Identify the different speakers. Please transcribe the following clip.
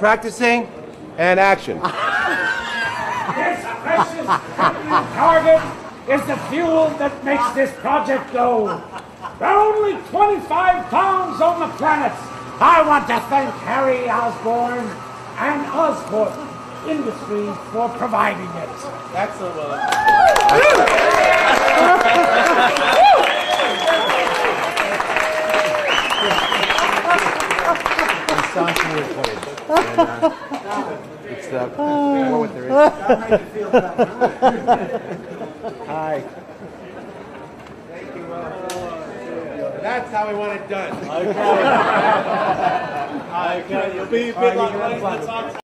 Speaker 1: practicing, and action.
Speaker 2: This precious target is the fuel that makes this project go. There are only 25 towns on the planet. I want to thank Harry Osborne and Osborne Industries for providing it.
Speaker 1: Excellent, Willem. It's more what there is. Hi. Thank you, Willem. That's how we want it done.
Speaker 3: Okay. Okay, you'll be a bit like